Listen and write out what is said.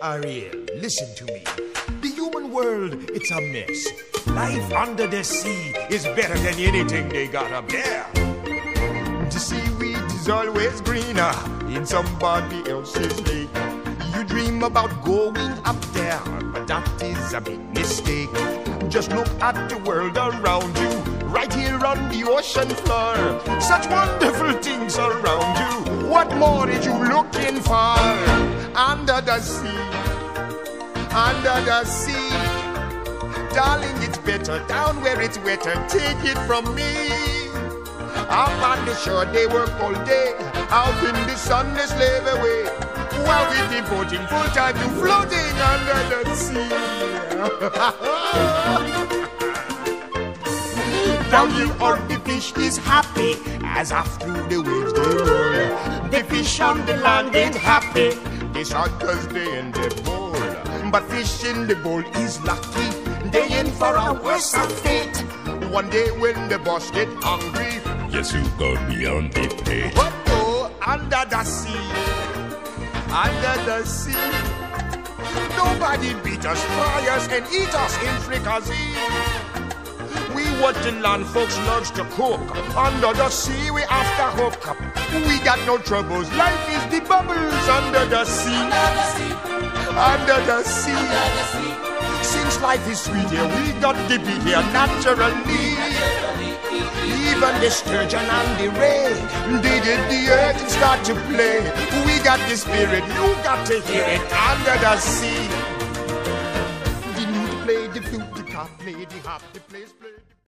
Ariel, listen to me. The human world, it's a mess. Life under the sea is better than anything they got up there. The seaweed is always greener in somebody else's lake. You dream about going up there, but that is a big mistake. Just look at the world around you, right here on the ocean floor. Such wonderful things around you. What more are you looking for? Under the sea, under the sea. Darling, it's better down where it's wetter. Take it from me. Up on the shore they work all day, out in the sun they slave away, while we devoting full time to floating under the sea. Down here all the fish is happy, as after the waves they roll. The fish on the land ain't happy, they sad cause they in the bowl. But fish in the bowl is lucky, they in for a worse fate. One day when the boss get hungry, yes, you go beyond the pay. But oh, under the sea, under the sea, nobody beat us, fry us, and eat us in fricassee. We what the land folks loves to cook. Under the sea, we after hook up. We got no troubles. Life is the bubbles under the sea. Under the sea. Under the sea. Under the sea. Since life is sweet here, we got to be here naturally. Even the sturgeon and the ray, they did the earth and start to play. We got the spirit, you got to hear it under the sea. The lute play, the flute, the cop play, the harp, the place play.